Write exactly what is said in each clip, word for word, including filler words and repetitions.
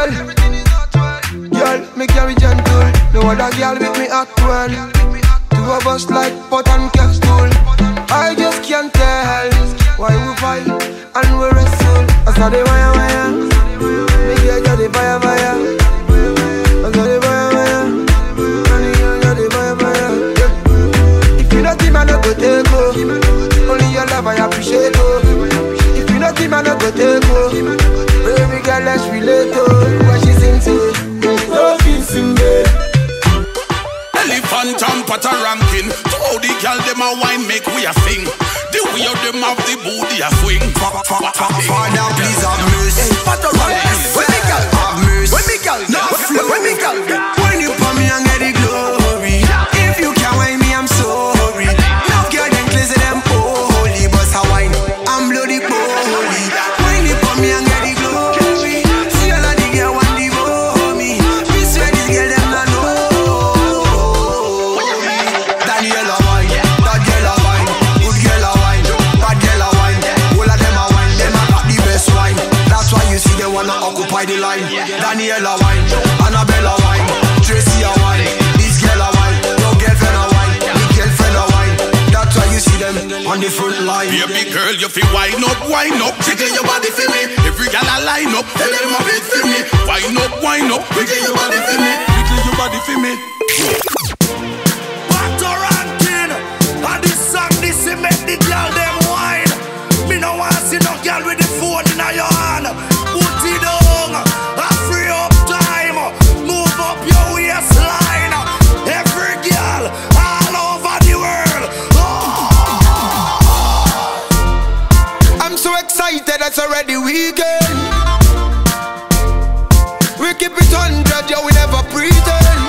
well. Girl, me carry gentle. No other girl with me act well. Two of us like pot and capsule. I just can't tell why we fight and we wrestle. I saw the wire wire. Me get the fire fire. I saw the wire wire. Honey, I got the fire fire. Yeah. If you not him, I not go take go. Only your love I appreciate go. If you not him, I not go take go. Baby girl, let's relate to what she sings to. Love is in me. Elephant and PATORANKIng. To how the girl them a wine make we a sing. The way of them have the booty a swing. Father, please have mercy. PATORANKIng. When me girl have mercy. When me girl now flow. When me girl when you put me and get the glory. If you can't wine me, I'm sorry. Now girl them crazy them holy, but I wine I'm bloody holy. When you put me and get the glory. See all of the girl want devour me. Me swear this girl them not know. Daniela wine, that girl a wine, good girl a wine, bad girl a wine. All of them a wine, them a got the best wine. That's why you see they wanna occupy the line. Daniela wine, Annabella wine, Tracy a wine, this girl a wine, your girlfriend a wine, me girlfriend a wine. That's why you see them on the front line. Baby girl, you feel wine up, wine up, jiggle your body for me. Every girl a line up, tell them a bit for me. Wine up, wine up, jiggle your body for me, jiggle your body for me. PATORANKING, and this song this is make the girl them wine. Me no want see no girl with the phone in your hand. Put it down, a free up time. Move up your waistline. Every girl all over the world. Oh. I'm so excited, it's already weekend. We keep it hundred, yeah, we never pretend.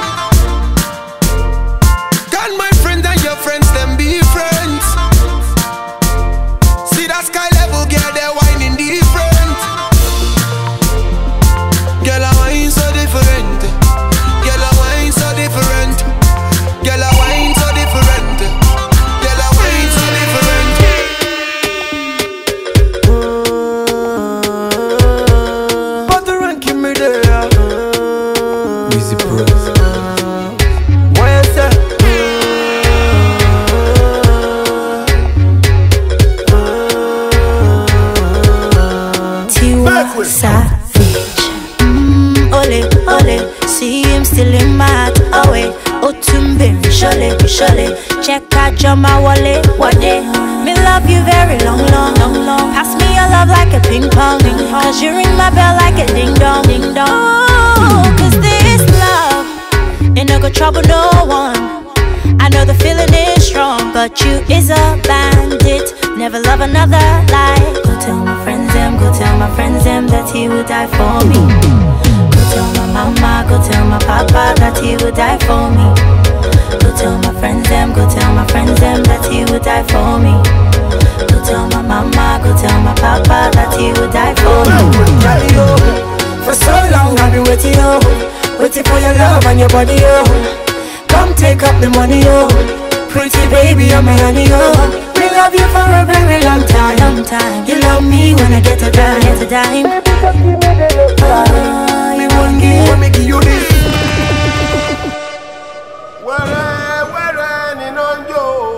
Can my friend and your friends them be friends? See that sky level, girl, they're whining different. Girl, I wine so different. Girl, I wine so different. Girl, I wine so different. Girl, I wine so different. PATORANKIng me there. Easy pros. Why is that? Savage, mm, ole, ole. See him still in my heart, away. Otumbe, shole, shole. Check out your my wallet, what day? Me love you very long, long, long, long. Pass me your love like a ping pong, ping pong. Cause you ring my bell like a ding dong, ding dong. Oh, cause this love ain't no go trouble no one. I know the feeling is strong, but you is a bandit. Never love another like. Go tell my friends them, go tell my friends them that he would die for me. Go tell my mama, go tell my papa that he would die for me. Go tell my friends them, go tell my friends them that he would die for me. Go tell my mama, go tell my papa that he would die for me. For so long I've been waiting, oh, waiting for your love and your body, oh. Come take up the money, oh. Pretty baby, I'm a honey, oh. We love you for a very long time, long time. You love me when I get a dime, get a dime. Oh, you won't give, let me give you this. Where, where, in on you.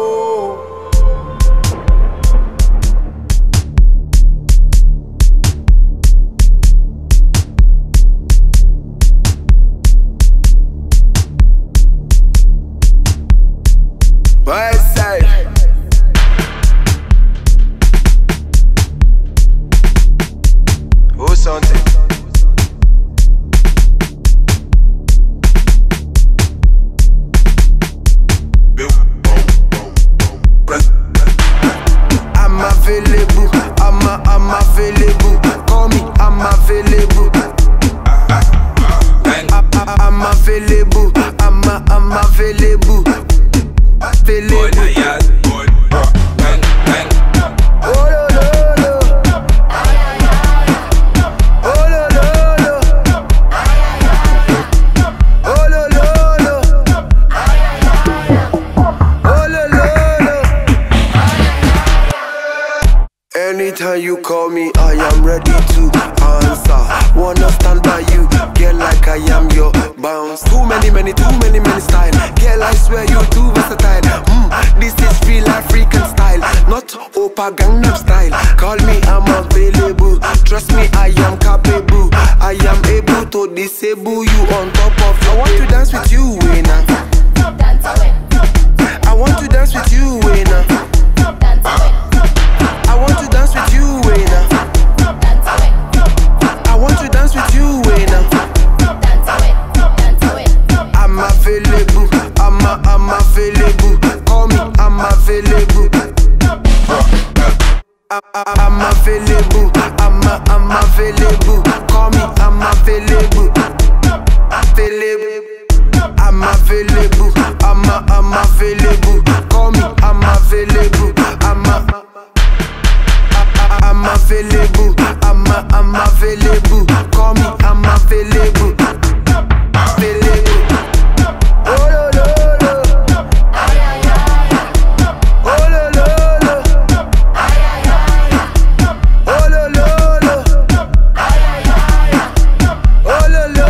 West side. Who's something? I'm available. I'm a, I'm available. Call me. I'm available. I'm available. I'm a, I'm available. Boy, na yard, boy, bang, bang. Oh lo lo lo, oh lo lo lo, oh lo lo lo, oh lo lo lo. Anytime you call me, I am ready to answer. Wanna stand by you. many, too many, many style. Girl, I swear you too versatile. Mm, this is real African style, not Opa Gangnam style. Call me, I'm available. Trust me, I am capable. I am able to disable you on top of. I want to dance with you, winner. I want to dance with you, winner. I want to dance with you, winner. I want to dance with you, winner. I'm available. I'm a, I'm available. Call me, I'm available. I, I, I'm available. I'm a, I'm available. Call me, I'm available. Available. I'm available. I'm a, I'm available. Call me, I'm available. I'm a, I, I, I'm available. I'm a, I'm available. Call me, I'm available. Available. Oh lo lo lo. Ay ay ay. Oh lo lo lo. Ay ay ay. Oh lo lo lo. Ay ay ay. Oh lo lo lo.